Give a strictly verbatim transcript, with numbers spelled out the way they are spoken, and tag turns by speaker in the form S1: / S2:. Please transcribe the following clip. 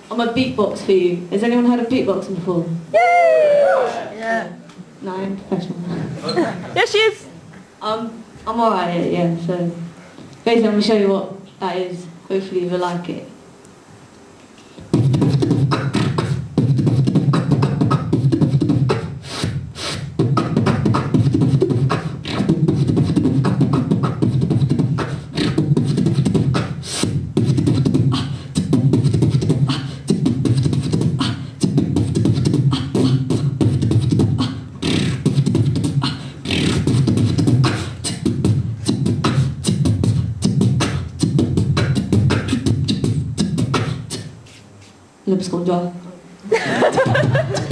S1: I'm a beatbox for you. Has anyone heard of beatboxing before?
S2: Yeah. Yeah.
S1: No, I'm professional.
S2: Yes, she is.
S1: Um, I'm alright at it, yeah, so basically I'm going to show you what that is. Hopefully you'll like it. Lips gone dry.